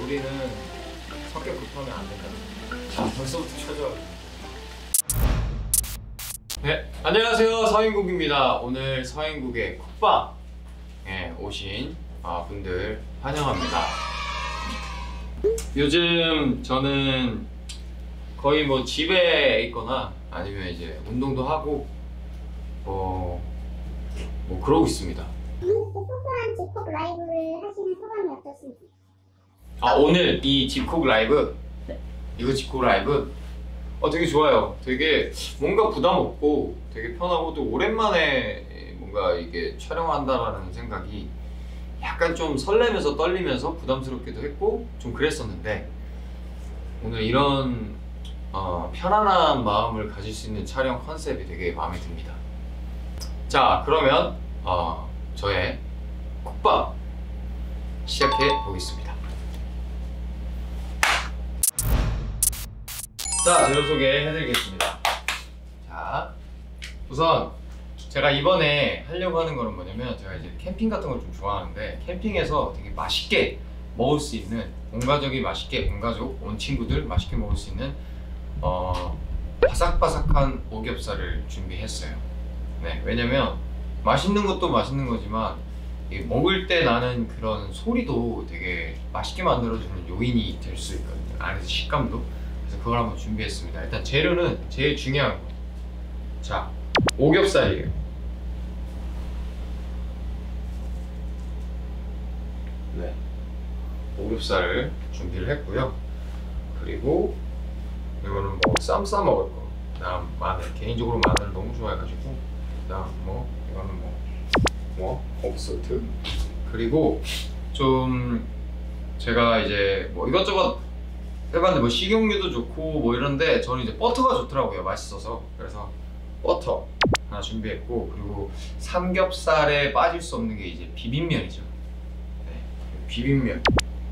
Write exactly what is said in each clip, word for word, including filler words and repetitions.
우리는 성격 급하면 안 된다. 자, 벌써부터 쳐져. 네, 안녕하세요. 서인국입니다. 오늘 서인국의 쿡방에 오신 분들 환영합니다. 요즘 저는 거의 뭐 집에 있거나 아니면 이제 운동도 하고 뭐, 뭐 그러고 있습니다. 소소한 집콕 라이브를 하시는 소감이 어떠신지? 아, 오늘 이 집콕 라이브? 네. 이거 집콕 라이브? 어, 되게 좋아요. 되게 뭔가 부담 없고 되게 편하고 또 오랜만에 뭔가 이게 촬영한다라는 생각이 약간 좀 설레면서 떨리면서 부담스럽기도 했고 좀 그랬었는데 오늘 이런 어, 편안한 마음을 가질 수 있는 촬영 컨셉이 되게 마음에 듭니다. 자, 그러면 어, 저의 쿡방 시작해 보겠습니다. 자, 재료 소개해드리겠습니다. 자, 우선 제가 이번에 하려고 하는 거는 뭐냐면 제가 이제 캠핑 같은 걸 좀 좋아하는데 캠핑에서 되게 맛있게 먹을 수 있는 온 가족이 맛있게 온 가족, 온 친구들 맛있게 먹을 수 있는 어, 바삭바삭한 오겹살을 준비했어요. 네, 왜냐면 맛있는 것도 맛있는 거지만 이 먹을 때 나는 그런 소리도 되게 맛있게 만들어주는 요인이 될 수 있거든요. 안에서 식감도. 그래서 그걸 한번 준비했습니다. 일단 재료는 제일 중요한 거. 자, 오겹살이에요. 네, 오겹살을 준비를 했고요. 그리고 이거는 뭐 쌈 싸 먹을 거. 그다음 마늘. 개인적으로 마늘을 너무 좋아해가지고. 그다음 뭐 이거는 뭐 뭐 옥수수. 그리고 좀 제가 이제 뭐 이것저것 해봤는데 뭐 식용유도 좋고 뭐 이런데 저는 이제 버터가 좋더라고요. 맛있어서. 그래서 버터 하나 준비했고, 그리고 삼겹살에 빠질 수 없는 게 이제 비빔면이죠. 네, 비빔면.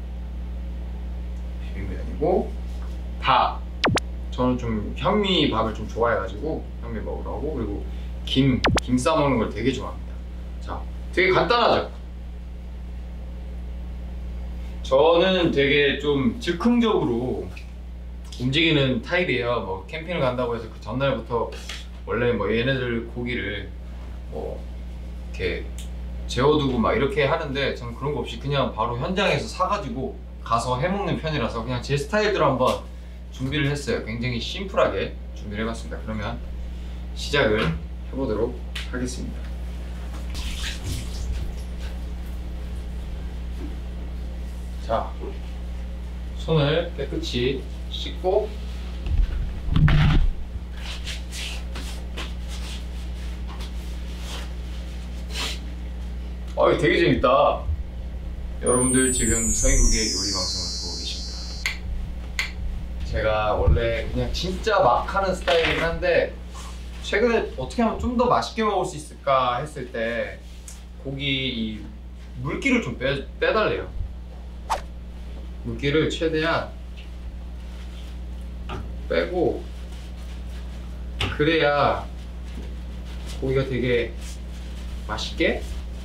비빔면이고 밥. 저는 좀 현미 밥을 좀 좋아해가지고 현미 먹으러 하고, 그리고 김, 김 싸먹는 걸 되게 좋아합니다. 자, 되게 간단하죠? 저는 되게 좀 즉흥적으로 움직이는 타입이에요. 뭐 캠핑을 간다고 해서 그 전날부터 원래 뭐 얘네들 고기를 뭐 이렇게 재워두고 막 이렇게 하는데 저는 그런 거 없이 그냥 바로 현장에서 사가지고 가서 해먹는 편이라서 그냥 제 스타일대로 한번 준비를 했어요. 굉장히 심플하게 준비를 해봤습니다. 그러면 시작을 해보도록 하겠습니다. 자, 손을 깨끗이 씻고 어, 이거 되게 재밌다. 여러분들 지금 서인국의 요리 방송을 보고 계십니다. 제가 원래 그냥 진짜 막 하는 스타일이긴 한데 최근에 어떻게 하면 좀 더 맛있게 먹을 수 있을까 했을 때 고기 이 물기를 좀 빼, 빼달래요. 물기를 최대한 빼고 그래야 고기가 되게 맛있게,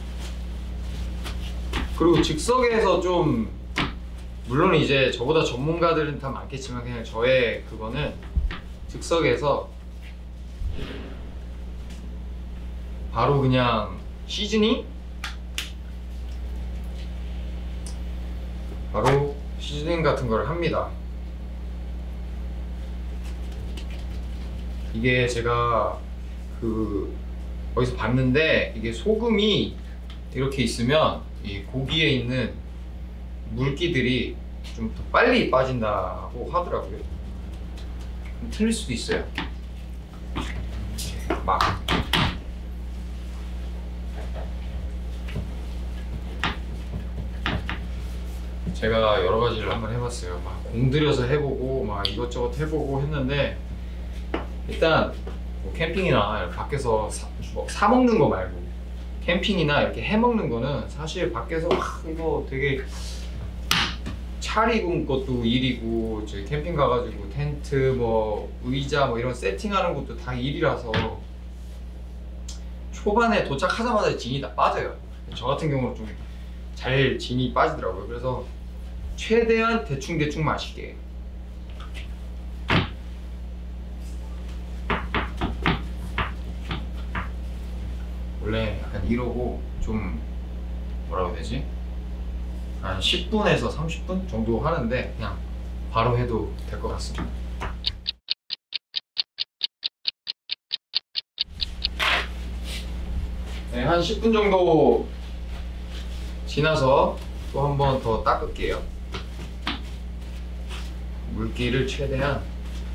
그리고 즉석에서 좀 물론 이제 저보다 전문가들은 다 많겠지만 그냥 저의 그거는 즉석에서 바로 그냥 시즈닝? 바로 시즈닝 같은 걸 합니다. 이게 제가 그 어디서 봤는데 이게 소금이 이렇게 있으면 이 고기에 있는 물기들이 좀 더 빨리 빠진다고 하더라고요. 틀릴 수도 있어요. 막 제가 여러 가지를 한번 해봤어요. 막 공들여서 해보고 막 이것저것 해보고 했는데 일단 뭐 캠핑이나 밖에서 사, 뭐 사 먹는 거 말고 캠핑이나 이렇게 해 먹는 거는 사실 밖에서 막 이거 되게 차리고 것도 일이고 저희 캠핑 가가지고 텐트 뭐 의자 뭐 이런 세팅하는 것도 다 일이라서 초반에 도착하자마자 진이 다 빠져요. 저 같은 경우는 좀 잘 진이 빠지더라고요. 그래서 최대한 대충대충 마시게. 원래 약간 이러고 좀 뭐라고 해야 되지? 한 십 분에서 삼십 분 정도 하는데 그냥 바로 해도 될 것 같습니다. 네, 한 십 분 정도 지나서 또 한 번 더 닦을게요. 물기를 최대한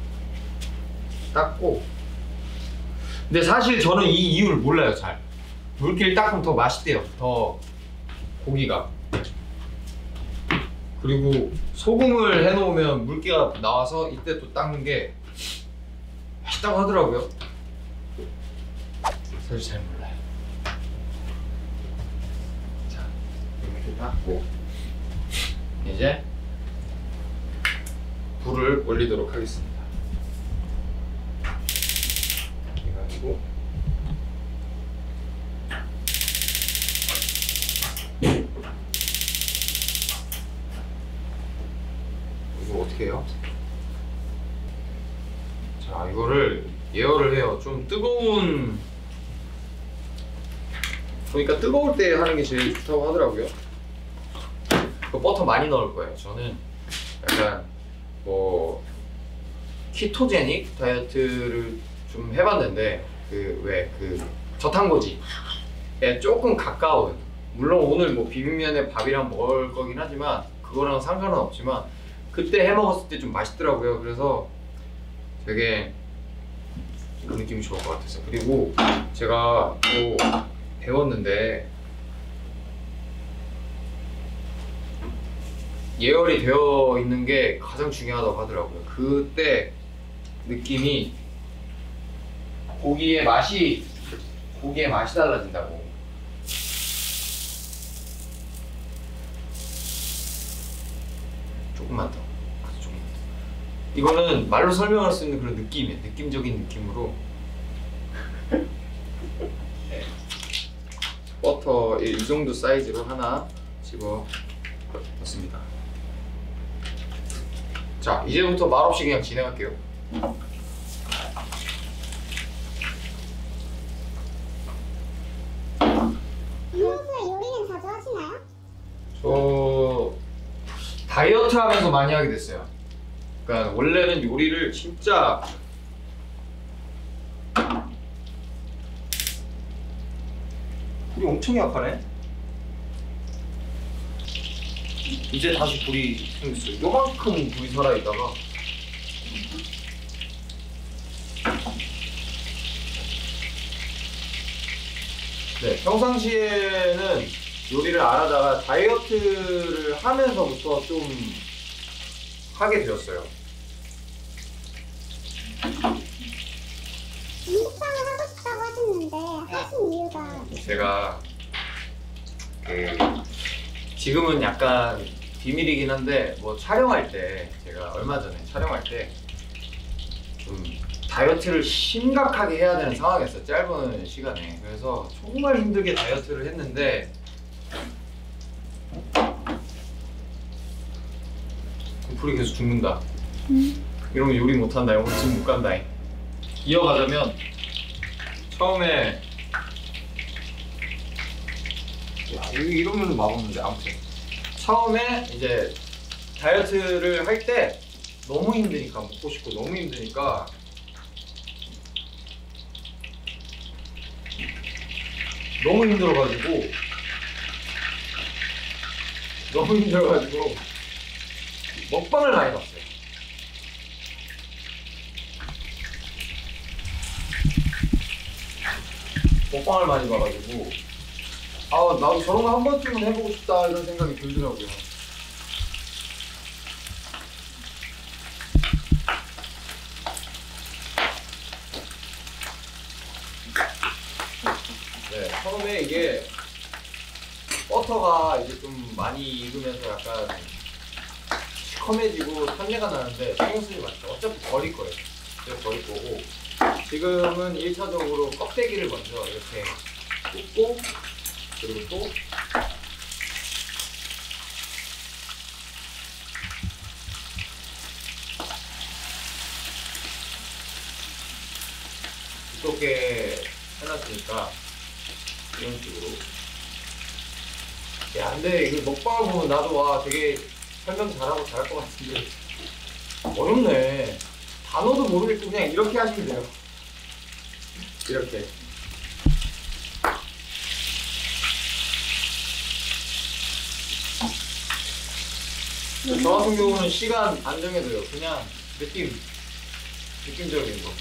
닦고. 근데 사실 저는 이 이유를 몰라요. 잘 물기를 닦으면 더 맛있대요. 더 고기가. 그리고 소금을 해놓으면 물기가 나와서 이때 또 닦는 게 맛있다고 하더라고요. 사실 잘 몰라요. 자, 이렇게 닦고 이제 불을 올리도록 하겠습니다. 그래가지고 이거 어떻게 해요? 자, 이거를 예열을 해요. 좀 뜨거운, 그러니까 뜨거울 때 하는 게 제일 좋다고 하더라고요. 그 버터 많이 넣을 거예요. 저는 약간 뭐 키토제닉 다이어트를 좀 해봤는데 그 왜 그 저탄고지에 조금 가까운, 물론 오늘 뭐 비빔면에 밥이랑 먹을 거긴 하지만 그거랑 상관은 없지만 그때 해 먹었을 때 좀 맛있더라고요. 그래서 되게 그 느낌이 좋을 것 같아서. 그리고 제가 또 배웠는데 예열이 되어 있는 게 가장 중요하다고 하더라고요. 그때 느낌이 고기의 맛이 고기의 맛이 달라진다고. 조금만 더. 아주 조금만 더. 이거는 말로 설명할 수 있는 그런 느낌이에요. 느낌적인 느낌으로. 네. 버터 이 정도 사이즈로 하나 집어 넣습니다. 자, 이제부터 말없이 그냥 진행할게요. 평소에 요리는 자주 하시나요? 저 다이어트 하면서 많이 하게 됐어요. 그러니까 원래는 요리를 진짜 불이 엄청 약하네. 이제 다시 불이 생겼어요. 요만큼 불이 살아있다가 네, 평상시에는 요리를 안 하다가 다이어트를 하면서부터 좀 하게 되었어요. 중국빵을 하고 싶다고 하셨는데 하신 이유가 제가 그 지금은 약간 비밀이긴 한데 뭐 촬영할 때 제가 얼마 전에 촬영할 때 좀 다이어트를 심각하게 해야 되는 상황이었어요. 짧은 시간에. 그래서 정말 힘들게 다이어트를 했는데 불이 계속 죽는다. 음. 이러면 요리 못한다. 영어 지금 못 간다. 이어가자면 처음에 야, 이러면 맛없는데. 아무튼 처음에 이제 다이어트를 할 때 너무 힘드니까, 먹고 싶고 너무 힘드니까 너무 힘들어가지고 너무 힘들어가지고 먹방을 많이 봤어요. 먹방을 많이 봐가지고 아, 나도 저런 거 한 번쯤은 해보고 싶다 이런 생각이 들더라고요. 네, 처음에 이게 버터가 이제 좀 많이 익으면서 약간 시커매지고 탄내가 나는데 신경 쓰지 마세요. 어차피 버릴 거예요. 어차피 버릴 거고 지금은 일 차적으로 껍데기를 먼저 이렇게 굽고 그리고 또 두껍게 해놨으니까 이런 식으로. 야, 근데 이거 먹방을 보면 나도 와 되게 설명 잘하고 잘할 것 같은데 어렵네. 단어도 모르겠고 그냥 이렇게 하시면 돼요. 이렇게. 저 같은 경우는 시간 안 정해져요. 그냥 느낌, 느낌적인 거.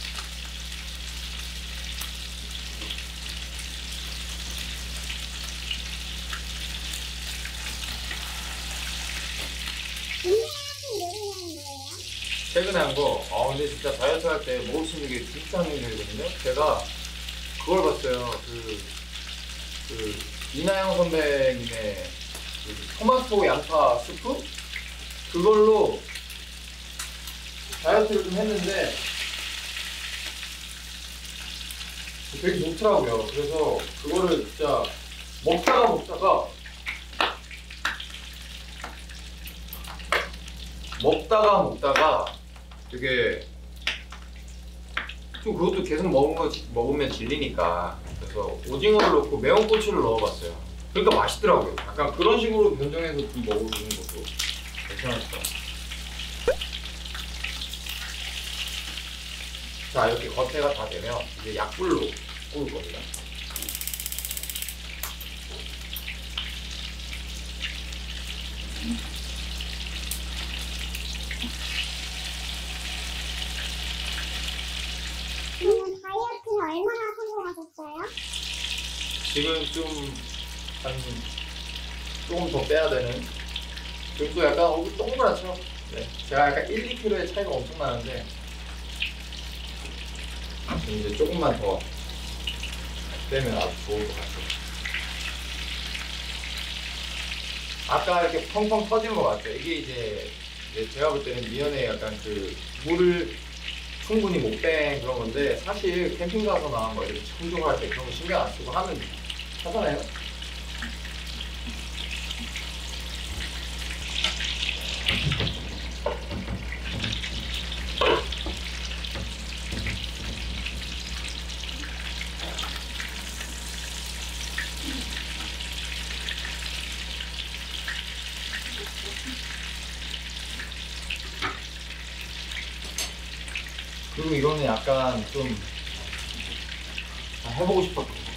최근에 한 거, 아 근데 진짜 다이어트 할 때 먹을 수 있는 게 진짜 한정적이거든요. 제가 그걸 봤어요. 그, 그 이나영 선배님의 그 토마토 양파 스프? 그걸로 다이어트를 좀 했는데 되게 좋더라고요. 그래서 그거를 진짜 먹다가 먹다가 먹다가 먹다가 되게 좀 그것도 계속 먹은 거 먹으면 질리니까 그래서 오징어를 넣고 매운 고추를 넣어봤어요. 그러니까 맛있더라고요. 약간 그런 식으로 변경해서 좀 먹어보는 것도 괜찮았어. 자, 이렇게 겉에가 다 되면 이제 약불로 구울 겁니다. 그러면 다이어트는 얼마나 성공하셨어요? 지금 좀 한 조금 더 빼야 되는. 지금도 약간 얼굴 동그랗죠? 네. 제가 약간 일, 이 킬로그램의 차이가 엄청 나는데 지금 이제 조금만 더 빼면 아주 좋을 것 같아요. 아까 이렇게 펑펑 터진 것 같아요. 이게 이제, 이제 제가 볼 때는 미연에 약간 그 물을 충분히 못 뺀 그런 건데 사실 캠핑 가서나 뭐 이렇게 청소할 때 그런 거 신경 안 쓰고 하면 하잖아요. 그리고 이거는 약간 좀 해보고 싶었던 거.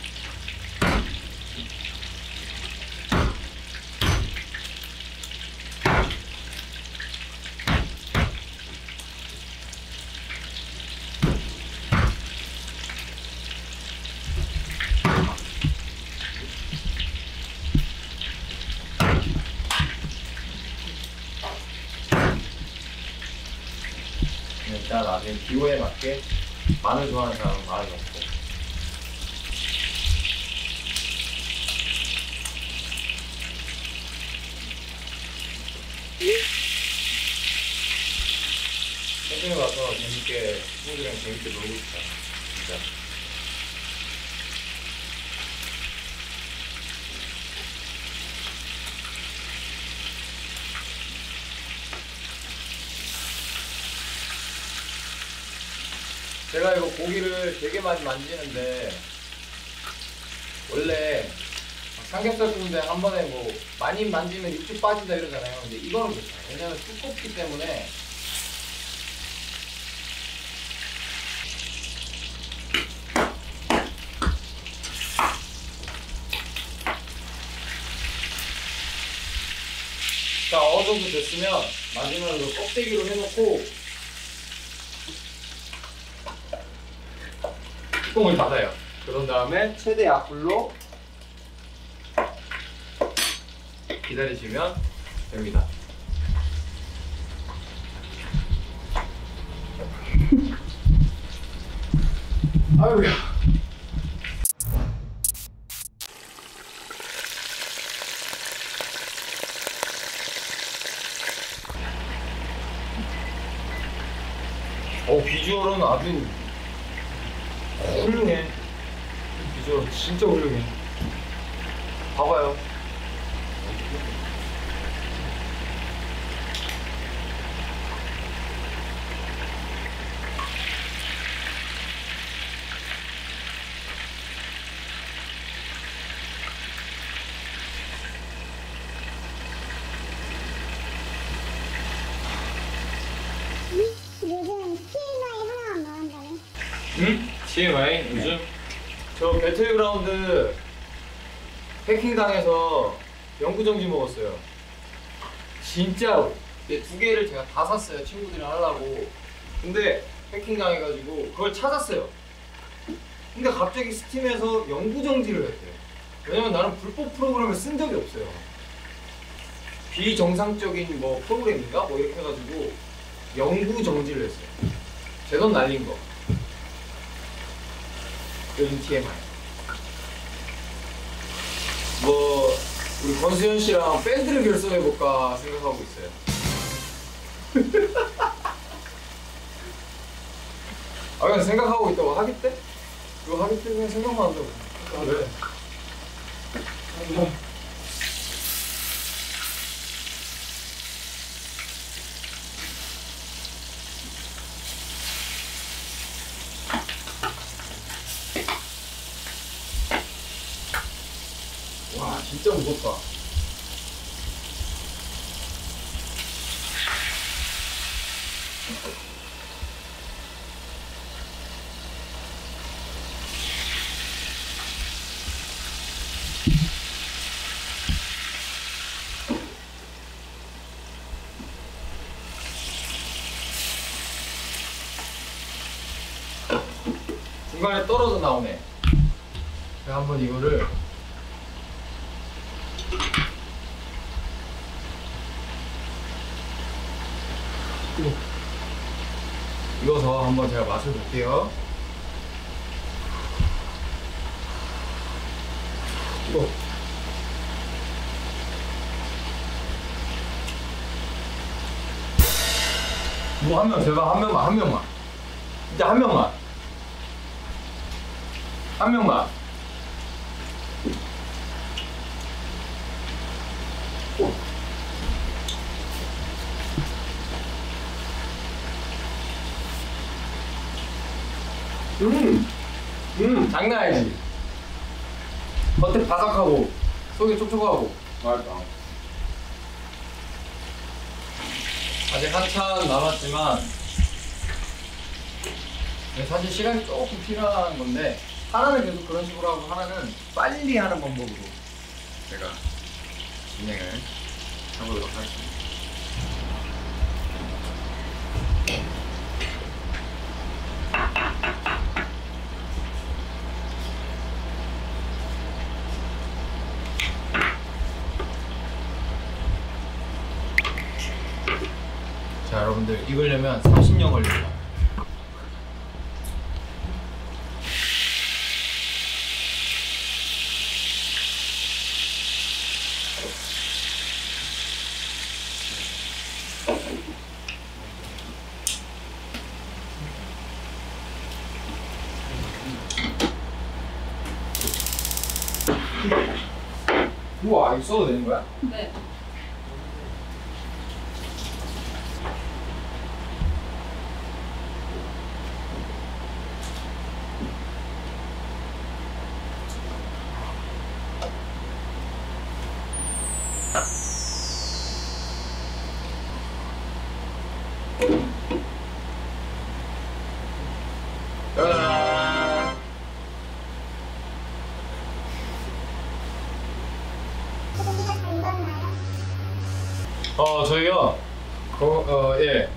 일단 나중에 기호에 맞게 마늘 좋아하는 사람은 마늘 넣고 캠핑에 가서 재밌게 친구들이랑 재밌게 놀고 싶다 진짜. 제가 이거 고기를 되게 많이 만지는데 원래 삼겹살 구운데 한 번에 뭐 많이 만지면 육즙 빠진다 이러잖아요. 근데 이거는 괜찮아요. 왜냐면 두껍기 때문에 자, 어느 정도 됐으면 마지막으로 껍데기로 해놓고 뚜껑을 닫아요. 그런 다음에 최대 약불로 기다리시면 됩니다. 아유야. 어, 비주얼은 아주 훌륭해. 비주얼 진짜 훌륭해. 봐봐요. 응? 티엠아이 요즘? 저 배틀그라운드 해킹당해서 영구정지 먹었어요. 진짜로. 근데 두 개를 제가 다 샀어요. 친구들이랑 하려고. 근데 해킹당해가지고 그걸 찾았어요. 근데 갑자기 스팀에서 영구정지를 했대. 왜냐면 나는 불법 프로그램을 쓴 적이 없어요. 비정상적인 뭐 프로그램인가? 뭐 이렇게 해가지고 영구정지를 했어요. 제 돈 날린 거. 요즘 티엠아이. 뭐 우리 권수현 씨랑 밴드를 결성해볼까 생각하고 있어요. 아 그냥 생각하고 있다고. 하기 때? 그거 하기 때 그냥 생각만 한다고. 아 왜? 뭐. 와 진짜 무겁다. 중간에 떨어져 나오네. 제가 한번 이거를 익어서 한번 제가 맛을 볼게요. 이거 뭐 한 명, 제발 한 명만, 한 명만. 진짜 한 명만. 한 명만. 음, 음, 장난 아니지. 겉에 바삭하고 속이 촉촉하고. 맛있다. 아직 한참 남았지만 사실 시간이 조금 필요한 건데 하나는 계속 그런 식으로 하고 하나는 빨리 하는 방법으로 제가 진행을 해보도록 하겠습니다. 자 여러분들 익으려면 삼십 년 걸립니다. 우와 이거 써도 되는 거야? 네. 짜잔. 소고기가 다 익었나요? 어 저희요. 어, 어 예.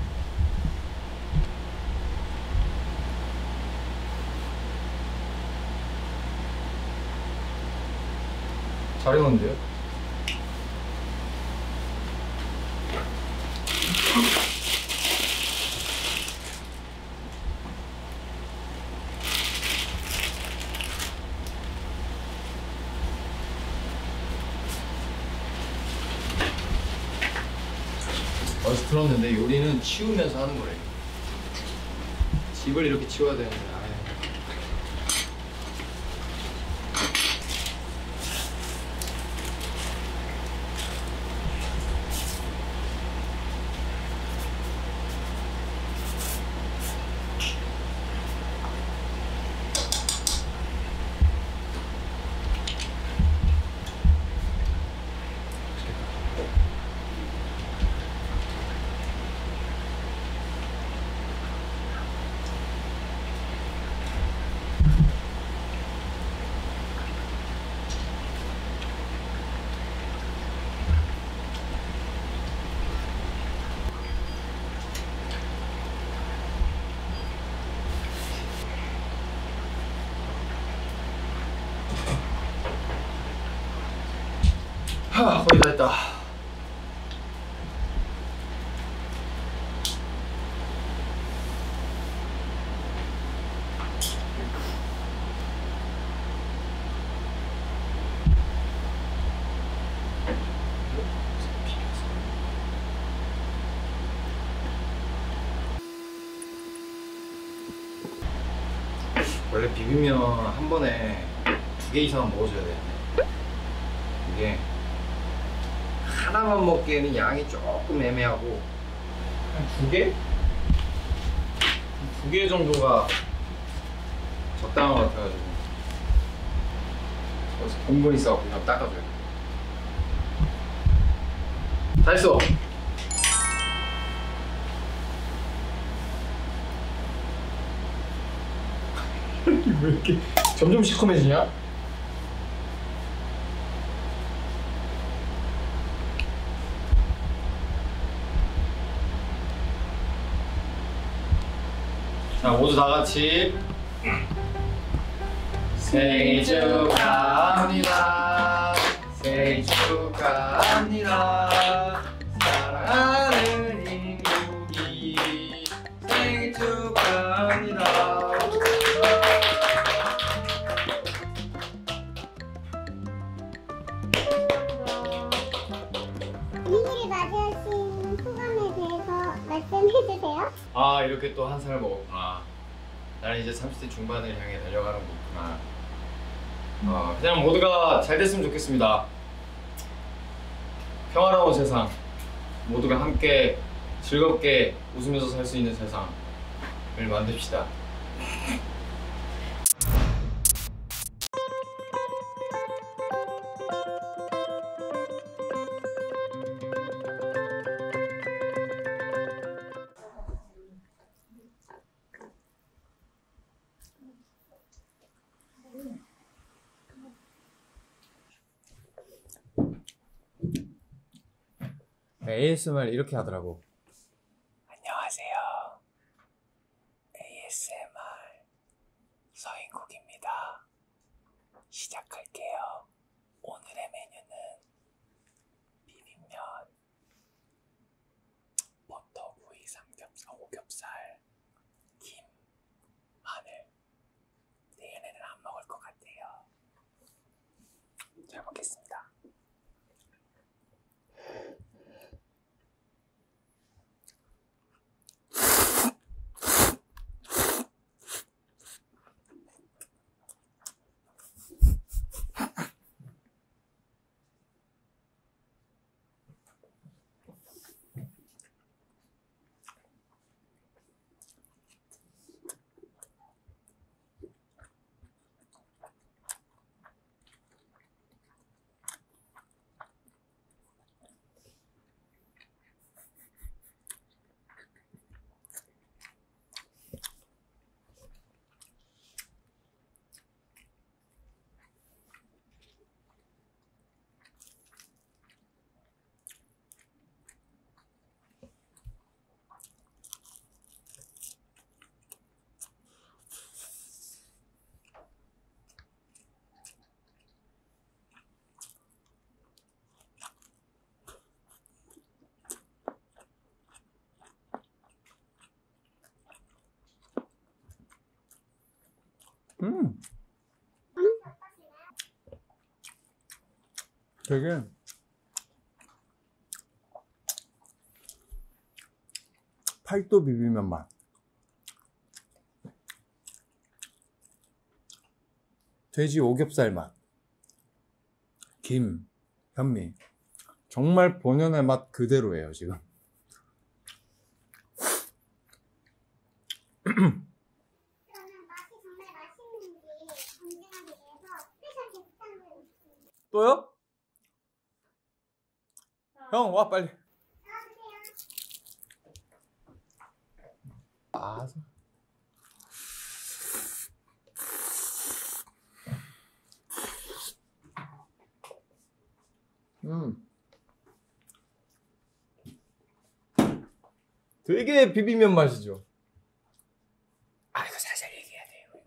잘 익었는데요? 어디서 들었는데 요리는 치우면서 하는 거래. 집을 이렇게 치워야 되는데. 아유. 하, 거의 다 했다. 원래 비빔면 한 번에 두 개 이상은 먹어줘야 되는데 이게 하나만 먹기에는 양이 조금 애매하고 한 두 개? 두 개 정도가 적당한 것 같아가지고 여기서 봉분이 있어갖고 그냥 닦아줘요. 다 했어! 왜 이렇게 점점 시커매지냐? 자, 모두 다 같이 생일 축하합니다. 생일 축하합니다. 사랑하는 인국이 생일 축하합니다. 생일을 맞이하신 소감에 대해서 말씀해주세요. 아, 이렇게 또 한 살을 먹었구나. 나는 이제 삼십 대 중반을 향해 달려가는 거구나. 어, 그냥 모두가 잘 됐으면 좋겠습니다. 평화로운 세상, 모두가 함께 즐겁게 웃으면서 살 수 있는 세상을 만듭시다. 에이에스엠알 이렇게 하더라고. 안녕하세요. 에이에스엠알 서인국입니다. 시작할게요. 오늘의 메뉴는 비빔면, 버터구이 삼겹살, 오겹살, 김, 마늘. 내일에는 안 먹을 것 같아요. 잘 먹겠습니다. 음. 되게 팔도 비빔면 맛. 돼지 오겹살 맛. 김, 현미. 정말 본연의 맛 그대로예요, 지금. 또요? 형, 와, 빨리. 아, 음. 되게 비빔면 맛이죠. 아, 이거 살살 얘기해야 돼요.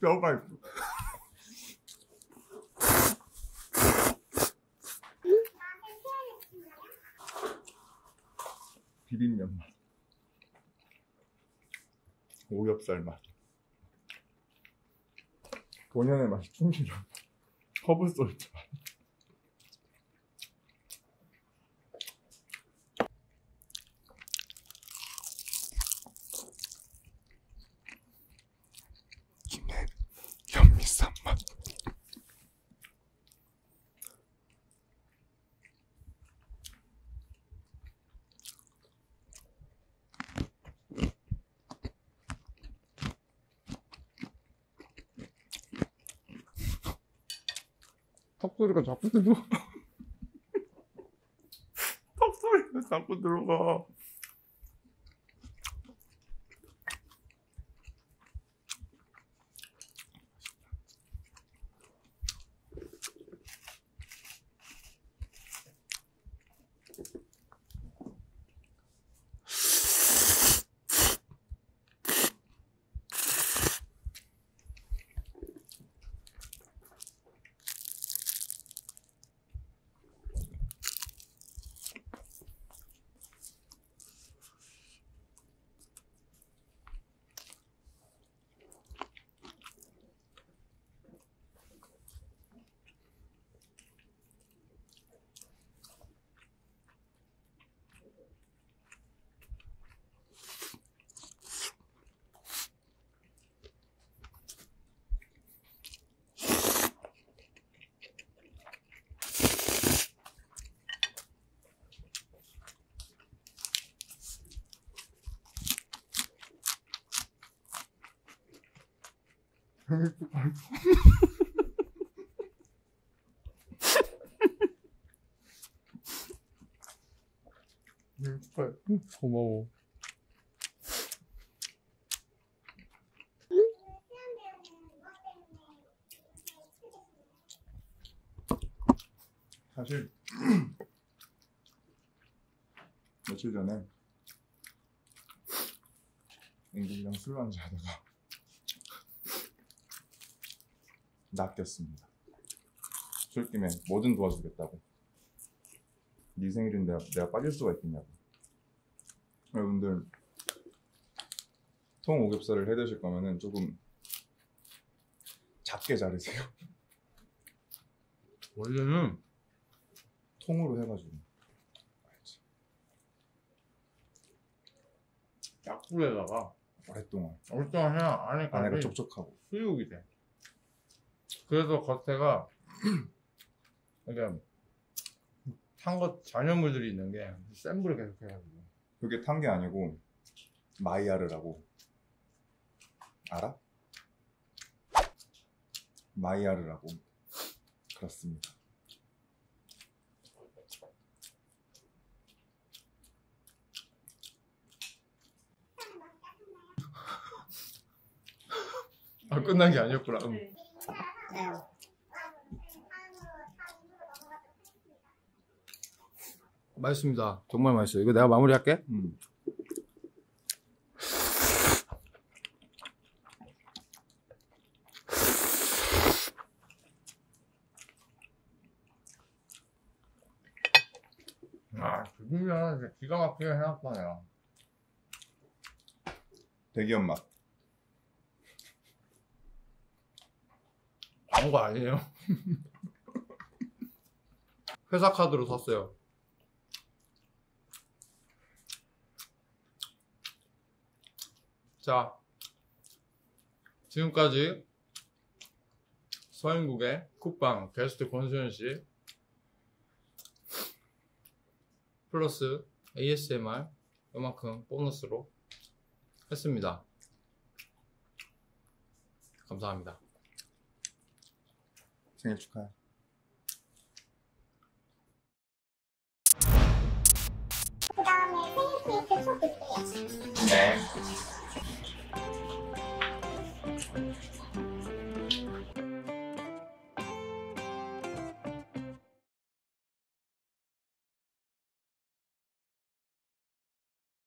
뼈가 있어. 비빔면 맛, 오겹살 맛, 본연의 맛이 충실한 허브 솔트 맛. 김내 현미쌈 맛. 턱소리가 자꾸 들어가. 턱소리가 자꾸 들어가. 고마워. 사실 며칠 전에 앵글이랑 술 한잔 하다가 낚였습니다. 술김에 뭐든 도와주겠다고. 네 생일인데 내가, 내가 빠질 수가 있겠냐고. 여러분들 통 오겹살을 해 드실 거면은 조금 작게 자르세요. 원래는 통으로 해가지고. 알지? 약불에다가 오랫동안 얼짱 해야 안에가 안에까지 촉촉하고. 수육이 돼. 그래서 겉에가 이게 탄 것 잔여물들이 있는 게 센 불에 계속 해가지고. 그게 탄 게 아니고 마이야르라고 알아? 마이야르라고. 그렇습니다. 아, 끝난 게 아니었구나. 음. 네. 맛있습니다. 정말 맛있어요. 이거 내가 마무리할게. 음. 아, 비빔면 진짜 기가 막히게 해놨다 내가. 대기업 맛. 광고 아니에요? 회사 카드로 샀어요. 자, 지금까지 서인국의 쿡방 게스트 권수현씨 플러스 에이에스엠알 이만큼 보너스로 했습니다. 감사합니다. 생일 축하해. 그 다음에 생일 케이크 소 드릴게요. 네.